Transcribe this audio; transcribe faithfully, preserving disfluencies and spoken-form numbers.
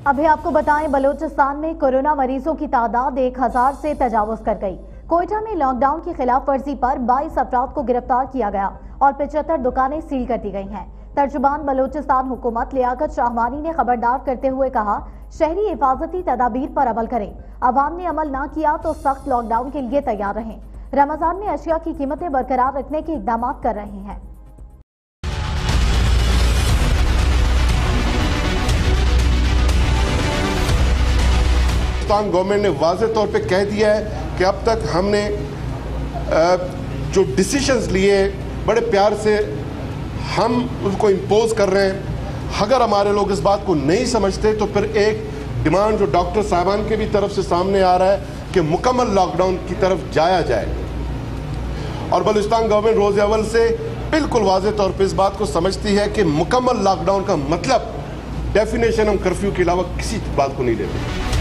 अभी आपको बताएं, बलूचिस्तान में कोरोना मरीजों की तादाद एक हजार से तजावुज कर गई। कोयटा में लॉकडाउन की खिलाफ वर्जी पर बाईस अफराद को गिरफ्तार किया गया और पचहत्तर दुकानें सील कर दी गई हैं। तर्जुमान बलूचिस्तान हुकूमत लियाकत शाहवानी ने खबरदार करते हुए कहा, शहरी हिफाजती तदाबीर पर अमल करें। अवाम ने अमल ना किया तो सख्त लॉकडाउन के लिए तैयार रहें। रमजान में अशिया की कीमतें बरकरार रखने के इकदाम कर रहे हैं। गवर्नमेंट ने वाज़ेह तौर पे कह दिया है कि अब तक हमने जो डिसीजंस लिए बड़े प्यार से हम उनको इम्पोज कर रहे हैं। अगर हमारे लोग इस बात को नहीं समझते तो फिर एक डिमांड जो डॉक्टर साहबान के भी तरफ से सामने आ रहा है कि मुकम्मल लॉकडाउन की तरफ जाया जाए। और बलूचिस्तान गवर्नमेंट रोज़ अव्वल से बिल्कुल वाज़ेह तौर पे इस बात को समझती है कि मुकम्मल लॉकडाउन का मतलब डेफिनेशन हम कर्फ्यू के अलावा किसी बात को नहीं लेते।